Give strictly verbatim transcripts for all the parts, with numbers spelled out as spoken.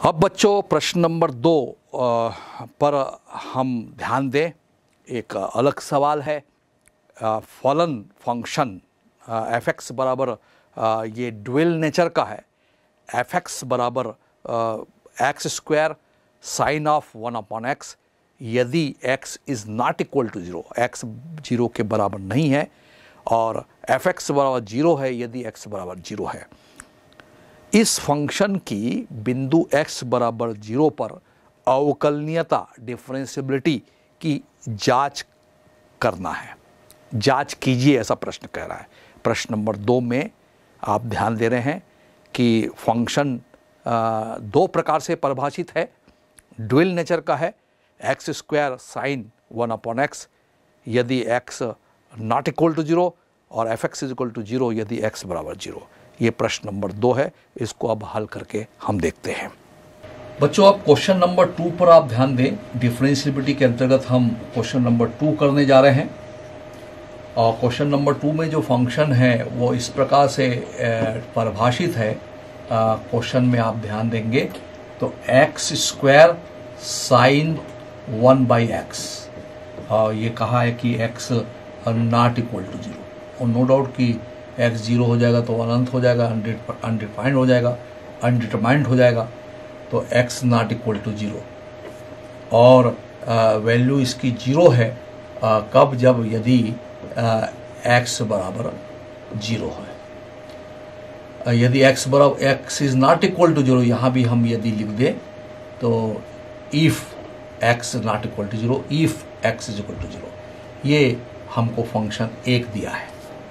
अब बच्चों प्रश्न नंबर दो पर हम ध्यान दें। एक अलग सवाल है। फॉलन फंक्शन एफ एक्स बराबर ये ड्यूअल नेचर का है। एफ एक्स बराबर X square sine of one upon X यदि x is not equal to zero, X zero के बराबर नहीं है, और एफ एक्स बराबर जीरो है यदि x बराबर जीरो है। इस फंक्शन की बिंदु x बराबर जीरो पर अवकलनीयता डिफरेंशिएबिलिटी की जांच करना है। जांच कीजिए ऐसा प्रश्न कह रहा है। प्रश्न नंबर दो में आप ध्यान दे रहे हैं कि फंक्शन दो प्रकार से परिभाषित है। ड्यूअल नेचर का है, X square sine one upon X यदि X not equal to zero, और F X is equal to zero यदि एक्स बराबर जीरो। ये प्रश्न नंबर दो है। इसको अब हल करके हम देखते हैं। बच्चों अब क्वेश्चन नंबर टू पर आप ध्यान दें। डिफरेंशिएबिलिटी के अंतर्गत हम क्वेश्चन नंबर टू करने जा रहे हैं। और क्वेश्चन नंबर टू में जो फंक्शन है वो इस प्रकार से परिभाषित है। क्वेश्चन में आप ध्यान देंगे तो X square sine one by X, ये कहा है कि X not equal to zero, और नो डाउट कि एक्स जीरो हो जाएगा तो अनंत हो जाएगा, अनडिफाइंड हो जाएगा, अनडिटरमाइंड हो जाएगा, तो X not equal to zero. और वैल्यू इसकी जीरो है आ, कब, जब यदि एक्स बराबर जीरो है। यदि एक्स बराबर x is not equal to zero, यहाँ भी हम यदि लिख दें तो if x not equal to zero, if x is equal to zero, ये हमको फंक्शन एक दिया है।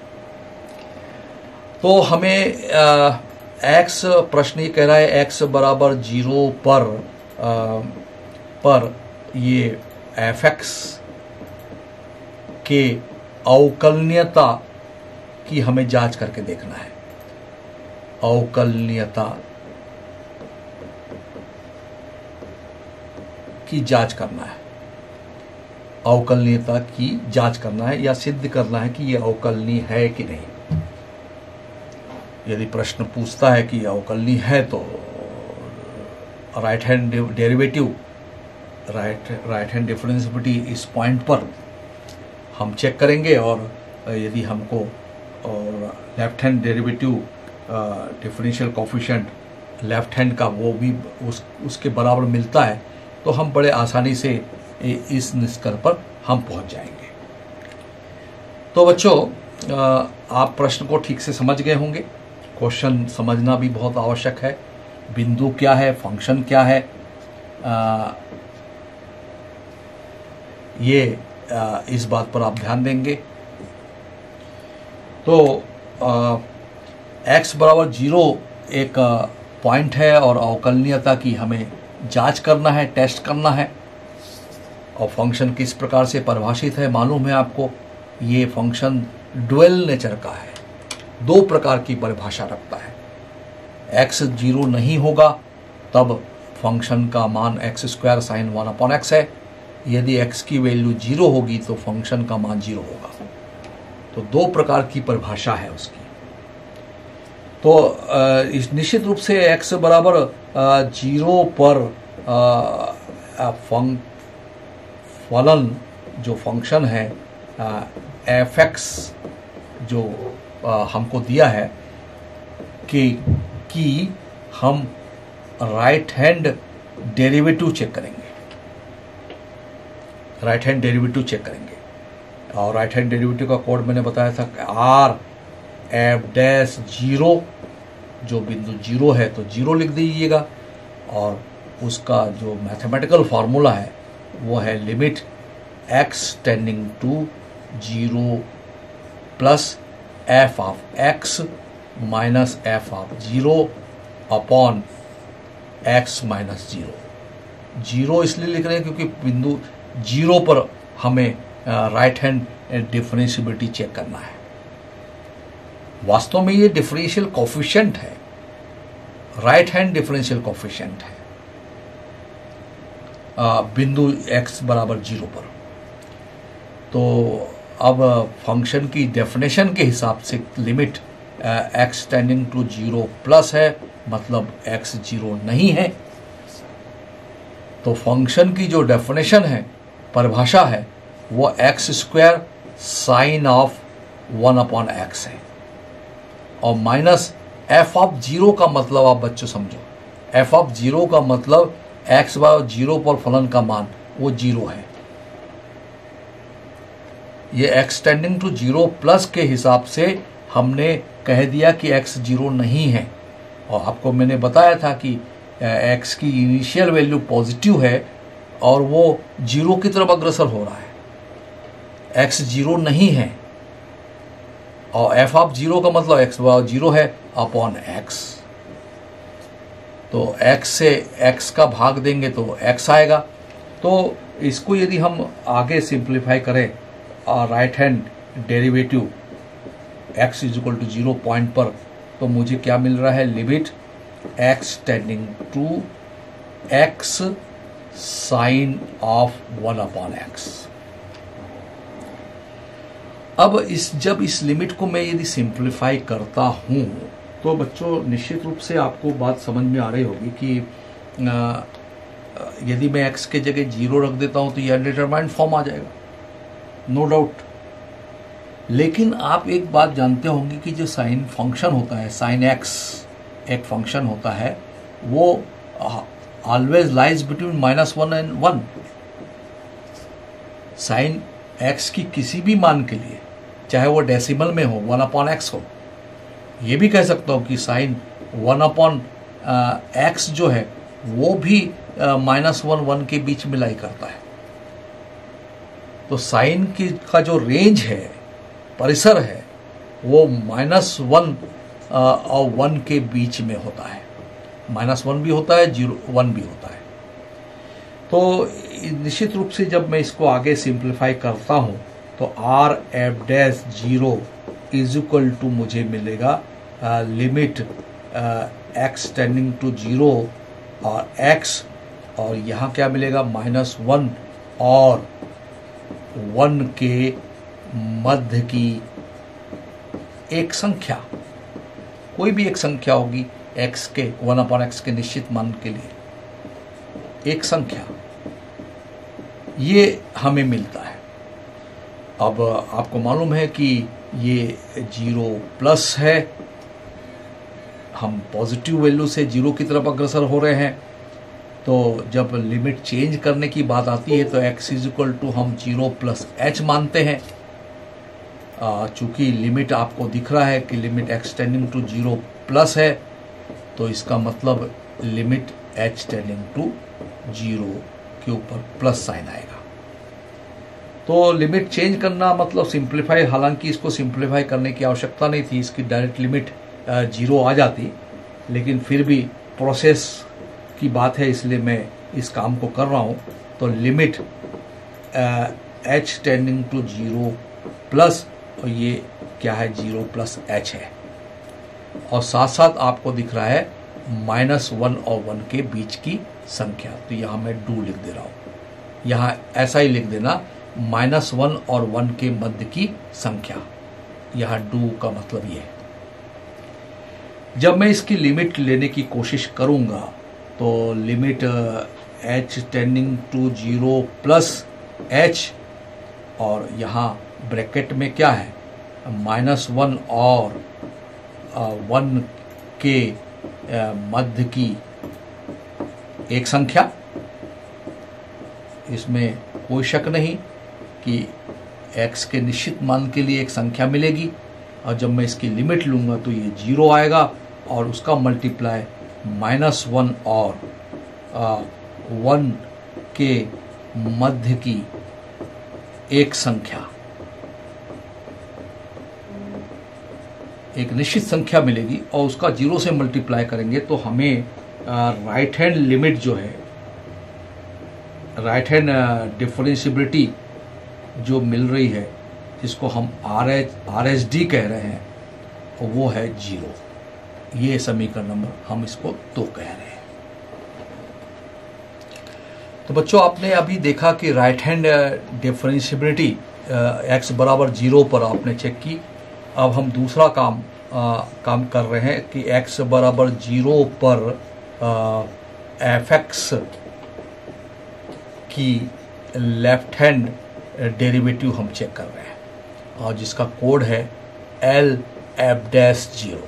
तो हमें एक्स प्रश्न ये कह रहा है एक्स बराबर जीरो पर आ, पर ये एफ एक्स के अवकलनीयता की हमें जांच करके देखना है। अवकलनीयता की जांच करना है। अवकलनीयता की जांच करना है या सिद्ध करना है कि यह अवकलनीय है कि नहीं। यदि प्रश्न पूछता है कि अवकलनीय है तो right hand derivative, right right hand differentiability इस पॉइंट पर हम चेक करेंगे, और यदि हमको और left hand derivative differential coefficient left hand का वो भी उस उसके बराबर मिलता है तो हम बड़े आसानी से इस निष्कर्ष पर हम पहुंच जाएंगे। तो बच्चों आप प्रश्न को ठीक से समझ गए होंगे। क्वेश्चन समझना भी बहुत आवश्यक है। बिंदु क्या है, फंक्शन क्या है, आ, ये आ, इस बात पर आप ध्यान देंगे। तो एक्स बराबर जीरो एक पॉइंट है और अवकलनीयता की हमें जांच करना है, टेस्ट करना है। और फंक्शन किस प्रकार से परिभाषित है मालूम है आपको। ये फंक्शन ड्यूअल नेचर का है, दो प्रकार की परिभाषा रखता है। एक्स जीरो नहीं होगा तब फंक्शन का मान x square sine one upon x है। यदि एक्स की वैल्यू जीरो होगी तो फंक्शन का मान जीरो होगा। तो दो प्रकार की परिभाषा है उसकी। तो इस निश्चित रूप से एक्स बराबर जीरो पर फंक फलन जो फंक्शन है एफ एक्स जो आ, हमको दिया है कि कि हम राइट हैंड डेरिवेटिव चेक करेंगे। राइट हैंड डेरिवेटिव चेक करेंगे और राइट हैंड डेरिवेटिव का कोड मैंने बताया था आर एफ डैश जीरो, जो बिंदु जीरो है तो जीरो लिख दीजिएगा, और उसका जो मैथमेटिकल फार्मूला है वो है limit x tending to zero plus f of x minus f of zero upon x minus zero. Zero इसलिए लिख रहे हैं क्योंकि बिंदु जीरो पर हमें राइट हैंड डिफरेंशिएबिलिटी चेक करना है। वास्तव में ये डिफरेंशियल कोफिशिएंट है, राइट हैंड डिफरेंशियल कोफिशिएंट है बिंदु x बराबर जीरो पर। तो अब फंक्शन की डेफिनेशन के हिसाब से limit x tending to zero plus है, मतलब x जीरो नहीं है। तो फंक्शन की जो डेफिनेशन है, परिभाषा है, वो x square sine of one upon x है। और माइनस एफ ऑफ जीरो का मतलब आप बच्चों समझो, एफ ऑफ जीरो का मतलब एक्स बाय जीरो पर फलन का मान वो जीरो है। ये x tending to zero plus के हिसाब से हमने कह दिया कि एक्स जीरो नहीं है। और आपको मैंने बताया था कि एक्स की इनिशियल वैल्यू पॉजिटिव है और वो जीरो की तरफ अग्रसर हो रहा है, एक्स जीरो नहीं है। और एफ ऑफ जीरो का मतलब एक्स जीरो है अपॉन एक्स। तो एक्स से एक्स का भाग देंगे तो एक्स आएगा। तो इसको यदि हम आगे सिंप्लीफाई करें, right hand derivative x is equal to zero point पर, तो मुझे क्या मिल रहा है, limit x tending to x sine of one upon x. अब इस जब इस लिमिट को मैं यदि सिंप्लीफाई करता हूं तो बच्चों निश्चित रूप से आपको बात समझ में आ रही होगी कि आ, यदि मैं x के जगह जीरो रख देता हूं तो ये अनडिटरमाइंड फॉर्म आ जाएगा, नो डाउट। लेकिन आप एक बात जानते होंगे कि जो साइन फंक्शन होता है, साइन एक्स एक फंक्शन होता है, वो always lies between minus one and one. Sine x की किसी भी मान के लिए, चाहे वो डेसिमल में हो, वन अपॉन एक्स हो, ये भी कह सकता हूं कि साइन वन अपॉन एक्स जो है वो भी माइनस वन वन के बीच में लाई करता है। तो साइन की का जो रेंज है, परिसर है, वो माइनस वन और वन के बीच में होता है। माइनस वन भी होता है, जीरो वन भी होता है। तो निश्चित रूप से जब मैं इसको आगे सिंप्लीफाई करता हूं तो R F dash zero is equal to मुझे मिलेगा limit x tending to zero और एक्स, और यहाँ क्या मिलेगा, माइनस वन और वन के मध्य की एक संख्या, कोई भी एक संख्या होगी एक्स के, वन अपॉन एक्स के निश्चित मान के लिए एक संख्या, ये हमें मिलता है। अब आपको मालूम है कि ये जीरो प्लस है, हम पॉजिटिव वैल्यू से जीरो की तरफ अग्रसर हो रहे हैं। तो जब लिमिट चेंज करने की बात आती है तो x इज इक्वल टू हम जीरो प्लस एच मानते हैं। चूंकि लिमिट आपको दिख रहा है कि limit x tending to zero plus है, तो इसका मतलब लिमिट h टेंडिंग टू जीरो के ऊपर प्लस साइन आएगा। तो लिमिट चेंज करना मतलब सिंप्लीफाई, हालांकि इसको सिंप्लीफाई करने की आवश्यकता नहीं थी, इसकी डायरेक्ट लिमिट जीरो आ जाती, लेकिन फिर भी प्रोसेस की बात है इसलिए मैं इस काम को कर रहा हूं। तो limit h tending to zero plus, और ये क्या है, जीरो प्लस h है, और साथ साथ आपको दिख रहा है माइनस वन और वन के बीच की संख्या। तो यहां मैं डू लिख दे रहा हूं, यहां ऐसा ही लिख देना, माइनस वन और वन के मध्य की संख्या, यहां डू का मतलब ये है। जब मैं इसकी लिमिट लेने की कोशिश करूंगा तो limit h tending to zero plus h, और यहाँ ब्रैकेट में क्या है, माइनस वन और वन के मध्य की एक संख्या। इसमें कोई शक नहीं कि x के निश्चित मान के लिए एक संख्या मिलेगी, और जब मैं इसकी लिमिट लूंगा तो ये जीरो आएगा और उसका मल्टीप्लाई माइनस वन और वन के मध्य की एक संख्या, एक निश्चित संख्या मिलेगी, और उसका जीरो से मल्टीप्लाई करेंगे तो हमें राइट हैंड लिमिट जो है, राइट हैंड डिफरेंशिएबिलिटी जो मिल रही है, जिसको हम R H R H D कह रहे हैं, वो है जीरो। ये समीकरण नंबर हम इसको दो कह रहे हैं। तो बच्चों आपने अभी देखा कि राइट हैंड डिफरेंशिएबिलिटी एक्स बराबर जीरो पर आपने चेक की। अब हम दूसरा काम आ, काम कर रहे हैं कि एक्स बराबर जीरो पर एफ एक्स की लेफ्ट हैंड डेरिवेटिव हम चेक कर रहे हैं और जिसका कोड है L F dash zero,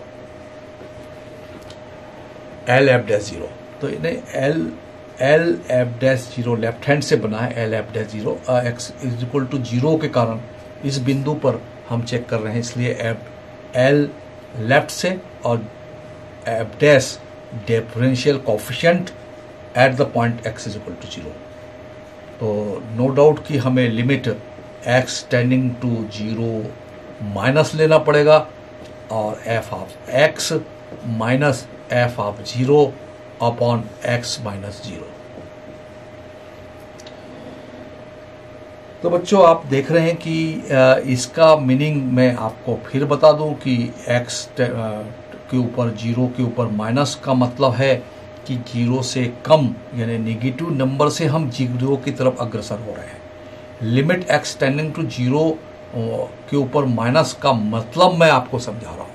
L F dash zero. तो इन्हें L L F dash zero left hand से बना है, L F dash zero x is equal to zero के कारण इस बिंदु पर हम चेक कर रहे हैं, इसलिए एफ एल लेफ्ट से और F dash differential coefficient at the point x is equal to zero. तो नो डाउट कि हमें limit x tending to zero minus लेना पड़ेगा और f of x minus f of zero upon x minus zero. तो बच्चों आप देख रहे हैं कि इसका मीनिंग मैं आपको फिर बता दूं कि x के ऊपर जीरो के ऊपर माइनस का मतलब है कि जीरो से कम यानी नेगेटिव नंबर से हम जीरो की तरफ अग्रसर हो रहे हैं। Limit x tending to zero के ऊपर माइनस का मतलब मैं आपको समझा रहा हूं।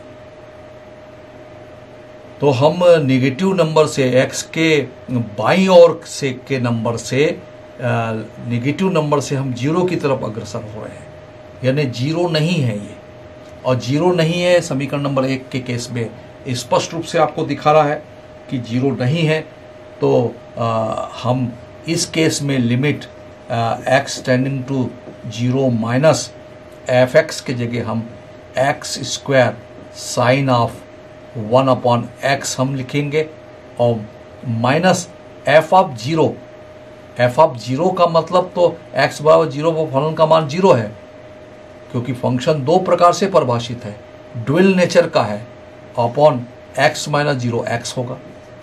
तो हम नेगेटिव नंबर से x के बाईं ओर से के नंबर से नेगेटिव नंबर से हम जीरो की तरफ अग्रसर हो रहे हैं, यानी जीरो नहीं है ये, और जीरो नहीं है समीकरण नंबर एक के केस में स्पष्ट रूप से आपको दिखा रहा है कि जीरो नहीं है। तो आ, हम इस केस में limit x tending to zero minus f x के जगह हम x square sine of one upon x हम लिखेंगे और minus f of zero. F of zero का मतलब तो एक्स बराबर जीरो पर फलन का मान जीरो है, क्योंकि फंक्शन दो प्रकार से परिभाषित है, ड्यूल नेचर का है, upon x minus zero x होगा।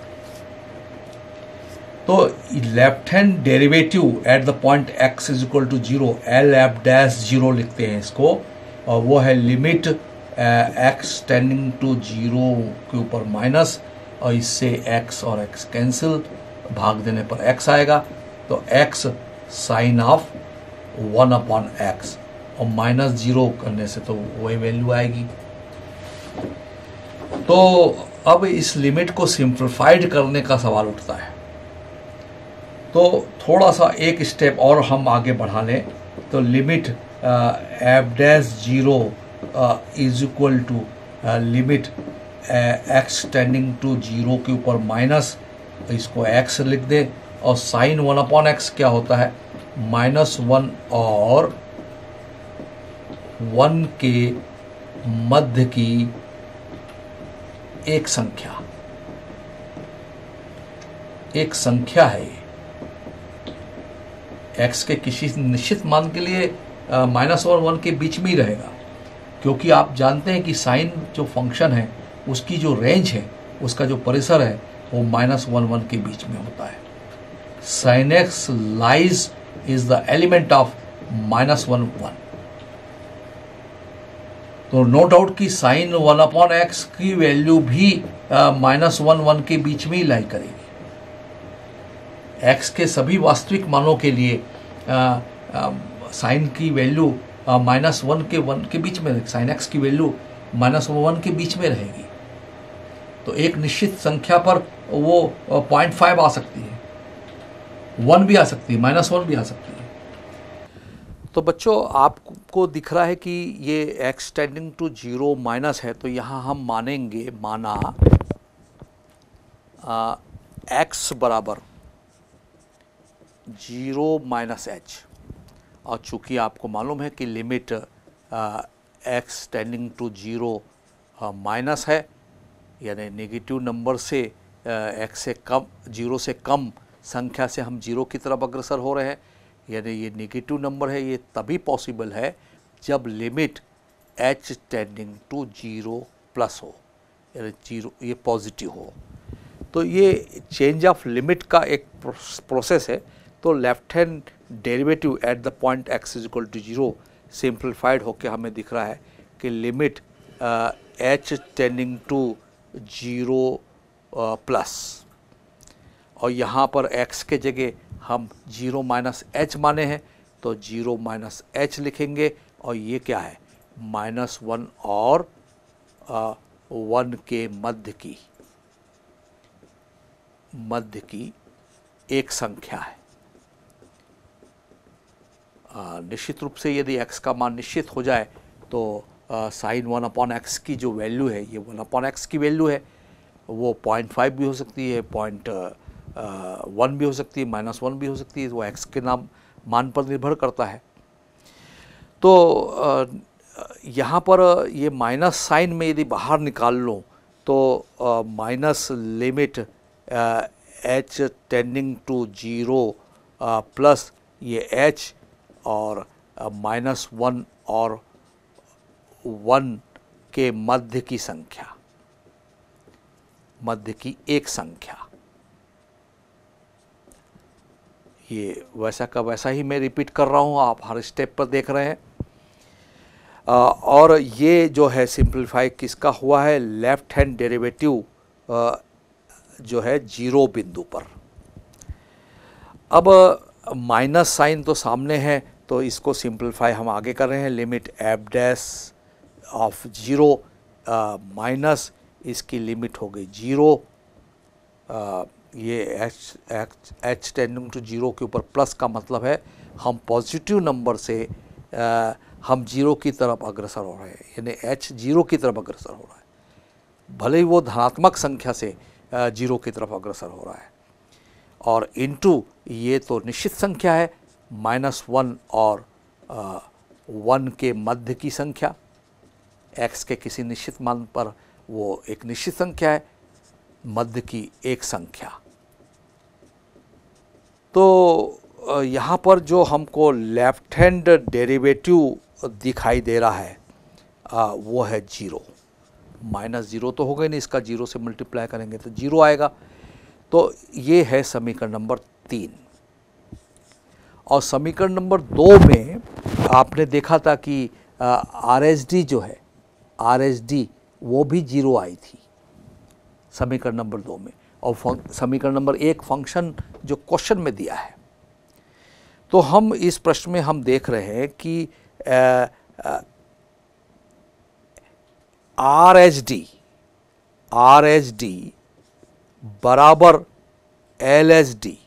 तो left hand derivative at the point x is equal to zero, L F dash zero लिखते हैं इसको, और वो है limit x tending to zero के ऊपर माइनस, और इससे एक्स और एक्स कैंसिल, भाग देने पर एक्स आएगा, तो x sine of one upon x, और माइनस जीरो करने से तो वही वैल्यू आएगी। तो अब इस लिमिट को सिंप्लीफाइड करने का सवाल उठता है। तो थोड़ा सा एक स्टेप और हम आगे बढ़ा लें, तो limit f dash zero is equal to limit x tending to zero के ऊपर माइनस, इसको एक्स लिख दे, और साइन वन अपॉन एक्स क्या होता है, माइनस वन और वन के मध्य की एक संख्या, एक संख्या है ये। एक्स के किसी निश्चित मान के लिए माइनस और वन के बीच में ही रहेगा, क्योंकि आप जानते हैं कि साइन जो फंक्शन है उसकी जो रेंज है, उसका जो परिसर है, वो माइनस वन वन के बीच में होता है। Sine x lies is the element of minus one one. तो नो डाउट कि साइन वन अपॉन एक्स की वैल्यू भी माइनस वन वन के बीच में ही लाई करेगी। एक्स के सभी वास्तविक मानों के लिए साइन की वैल्यू माइनस वन के वन के बीच में, साइन एक्स की वैल्यू माइनस वन के बीच में रहेगी। तो एक निश्चित संख्या पर वो पॉइंट फाइव आ सकती है, वन भी आ सकती है, माइनस वन भी आ सकती है। तो बच्चों आपको दिख रहा है कि ये x tending to zero minus है, तो यहाँ हम मानेंगे, माना एक्स बराबर जीरो माइनस एच, और चूँकि आपको मालूम है कि limit x tending to zero minus है, यानी नेगेटिव नंबर से एक्स से कम, जीरो से कम संख्या से हम जीरो की तरफ अग्रसर हो रहे हैं, यानी ये नेगेटिव नंबर है। ये तभी पॉसिबल है जब limit h tending to zero plus हो, यानी जीरो ये पॉजिटिव हो। तो ये चेंज ऑफ लिमिट का एक प्रोसेस है। तो left hand derivative at the point x is equal to zero simplified होकर हमें दिख रहा है कि limit h tending to zero plus, और यहाँ पर x के जगह हम जीरो माइनस एच माने हैं, तो जीरो माइनस एच लिखेंगे, और ये क्या है, माइनस वन और वन के मध्य की मध्य की एक संख्या है। आ, निश्चित रूप से यदि x का मान निश्चित हो जाए तो साइन वन अपॉन एक्स की जो वैल्यू है, ये वन अपॉन एक्स की वैल्यू है, वो पॉइंट फाइव भी हो सकती है, पॉइंट वन भी हो सकती है, माइनस वन भी हो सकती है, वो एक्स के नाम मान पर निर्भर करता है। तो यहाँ पर ये माइनस साइन में यदि बाहर निकाल लो तो minus limit h tending to zero plus ये एच और माइनस वन और वन के मध्य की संख्या, मध्य की एक संख्या, ये वैसा का वैसा ही मैं रिपीट कर रहा हूँ, आप हर स्टेप पर देख रहे हैं। आ, और ये जो है सिंप्लीफाई किसका हुआ है, लेफ्ट हैंड डेरिवेटिव जो है जीरो बिंदु पर। अब माइनस साइन तो सामने है तो इसको सिंप्लीफाई हम आगे कर रहे हैं। Limit f dash of zero minus इसकी लिमिट हो गई जीरो, ये h h h tending to zero के ऊपर प्लस का मतलब है हम पॉजिटिव नंबर से आ, हम जीरो की तरफ अग्रसर हो रहे हैं, यानी एच जीरो की तरफ अग्रसर हो रहा है, भले ही वो धनात्मक संख्या से जीरो की तरफ अग्रसर हो रहा है। और इनटू ये तो निश्चित संख्या है, माइनस वन और आ, वन के मध्य की संख्या, एक्स के किसी निश्चित मान पर वो एक निश्चित संख्या है, मध्य की एक संख्या। तो यहाँ पर जो हमको लेफ्ट हैंड डेरिवेटिव दिखाई दे रहा है आ, वो है जीरो। माइनस जीरो तो हो गई नहीं, इसका जीरो से मल्टीप्लाई करेंगे तो जीरो आएगा। तो ये है समीकरण नंबर तीन। और समीकरण नंबर दो में आपने देखा था कि आर एस डी जो है, आर एस डी वो भी जीरो आई थी समीकरण नंबर दो में। और समीकरण नंबर एक फंक्शन जो क्वेश्चन में दिया है, तो हम इस प्रश्न में हम देख रहे हैं कि R H D R H D बराबर एल एच डी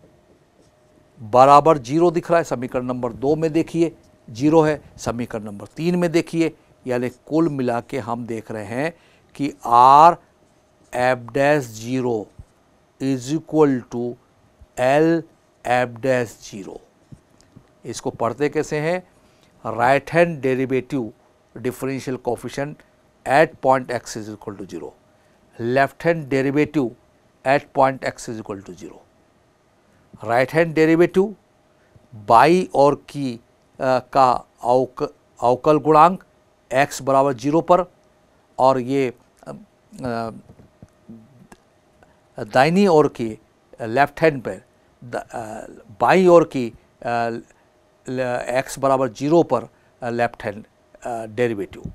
बराबर जीरो दिख रहा है। समीकरण नंबर दो में देखिए जीरो है, समीकरण नंबर तीन में देखिए, यानी कुल मिला के हम देख रहे हैं कि R F dash zero is equal to L F dash zero. इसको पढ़ते कैसे हैं, right hand derivative differential coefficient at point x is equal to zero, left hand derivative at point x is equal to zero. Right hand derivative बाई ओर की आ, का अवक अवकल गुणांक x बराबर जीरो पर, और ये दाहिनी ओर की लेफ्ट हैंड पर बाई ओर की x बराबर जीरो पर लेफ्ट हैंड डेरिवेटिव।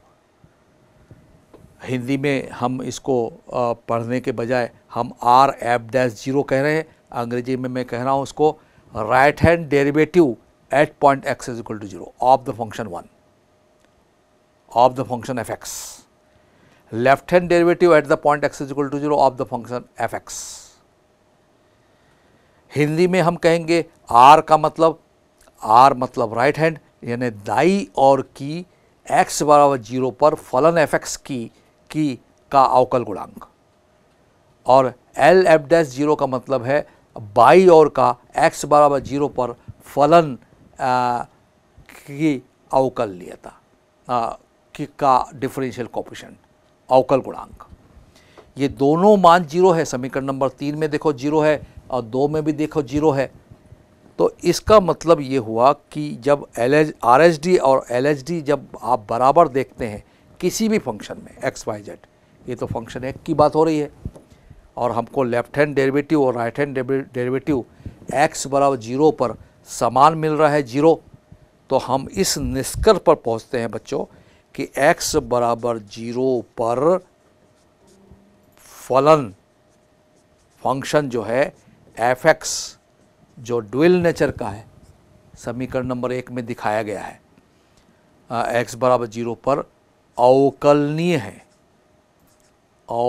हिंदी में हम इसको पढ़ने के बजाय हम आर एफ डैश जीरो कह रहे हैं, अंग्रेजी में मैं कह रहा हूँ उसको right hand derivative at point x is equal to zero of the function one of the function f x, left hand derivative at the point x is equal to zero of the function f x. Hindi में हम कहेंगे are का मतलब, are मतलब right hand, यानी दाई और की x बराबर जीरो पर फलन एफ एक्स की की का अवकल गुणांक, और एल एफ डैश जीरो का मतलब है बाई ओर का एक्स बराबर जीरो पर फलन आ, की अवकल नियता की का डिफरेंशियल कोफिशिएंट अवकल गुणांक। ये दोनों मान जीरो है, समीकरण नंबर तीन में देखो जीरो है और दो में भी देखो जीरो है। तो इसका मतलब ये हुआ कि जब L H R H D और एल एच डी जब आप बराबर देखते हैं किसी भी फंक्शन में एक्स वाई जेड, ये तो फंक्शन एक की बात हो रही है, और हमको लेफ्ट हैंड डेरिवेटिव और राइट हैंड डेरिवेटिव एक्स बराबर जीरो पर समान मिल रहा है जीरो, तो हम इस निष्कर्ष पर पहुंचते हैं बच्चों कि एक्स बराबर जीरो पर फलन फंक्शन जो है एफ एक्स जो ड्यूल नेचर का है, समीकरण नंबर एक में दिखाया गया है, एक्स बराबर जीरो पर अवकलनीय है,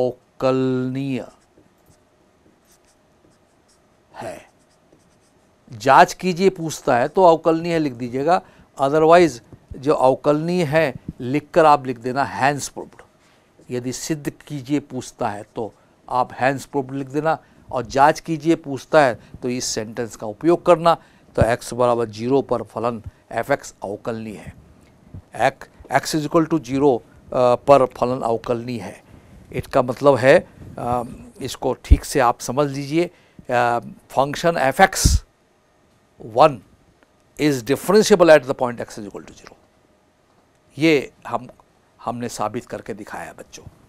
अवकलनीय है। जांच कीजिए पूछता है तो अवकलनीय है लिख दीजिएगा, अदरवाइज जो अवकलनीय है लिखकर आप लिख देना हैंस प्रूव्ड। यदि सिद्ध कीजिए पूछता है तो आप हैंस प्रूव्ड लिख देना, और जांच कीजिए पूछता है तो इस सेंटेंस का उपयोग करना। तो x बराबर जीरो पर फलन एफ एक्स अवकलनीय है, x x is equal to zero पर फलन अवकलनीय है। इसका मतलब है आ, इसको ठीक से आप समझ लीजिए, function f x one is differentiable at the point x is equal to zero. ये हम हमने साबित करके दिखाया है बच्चों।